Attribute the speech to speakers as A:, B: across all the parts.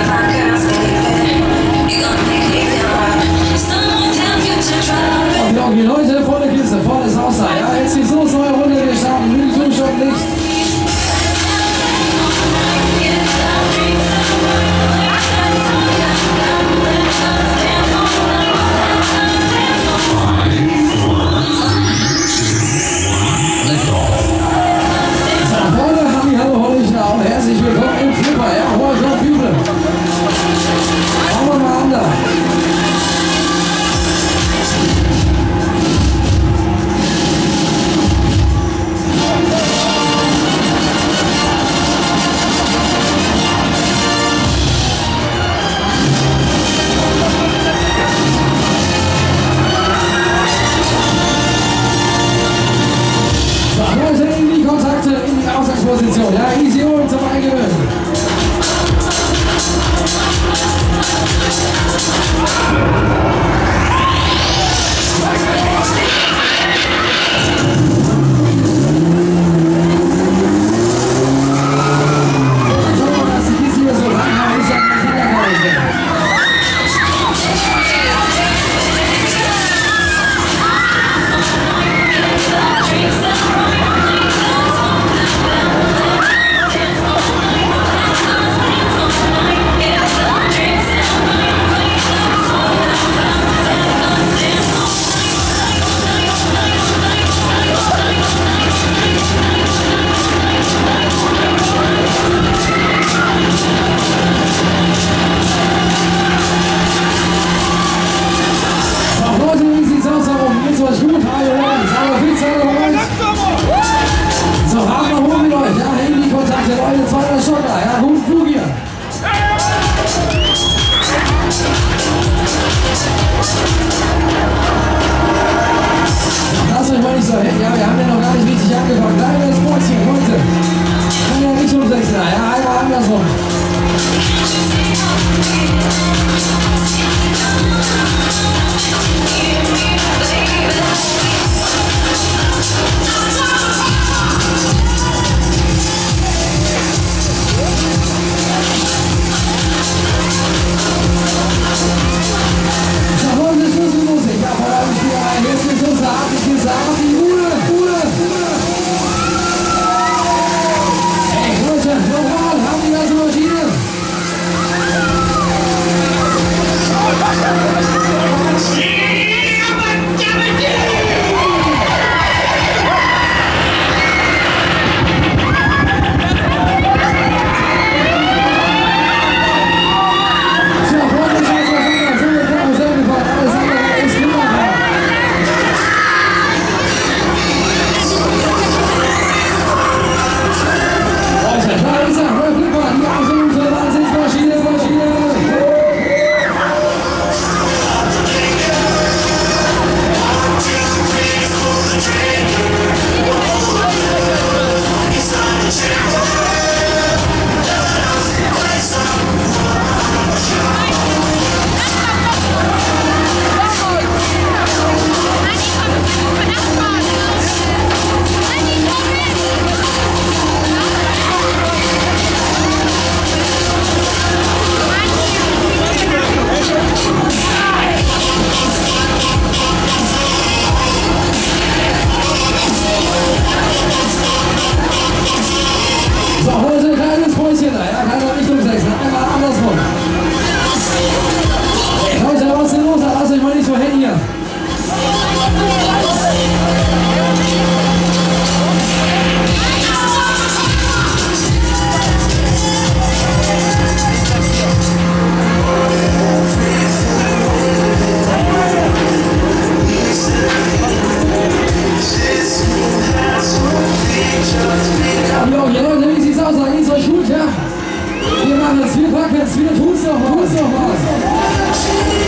A: Die Leute, volle Kiste, volles Haus da. Ja, jetzt die Soße neue Runde, wir starten Müll, Zustand, Licht. So, Freunde, hallo, Hollichau, herzlich willkommen im Flipper, ja, Hollichau, People. Schauen wir mal an da. Position, ja, easy und zum Eingewöhnen. Dass die Kiste hier so lang haben, ist ja ein Kinderhäuschen. Ja, wir haben ja noch gar nicht richtig angefangen. Kleines Mäuschen, Leute. Kann ja nicht umsetzen. Ja, einmal andersrum. So, Leute, Schlüsselmusik. Ja, vor allem hier rein. Jetzt geht's los. Ich gesagt, die Ruhe. Hey, Leute, normal, haben die ganze Maschine.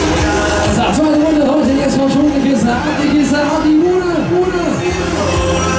A: Die Kiste, die Bude.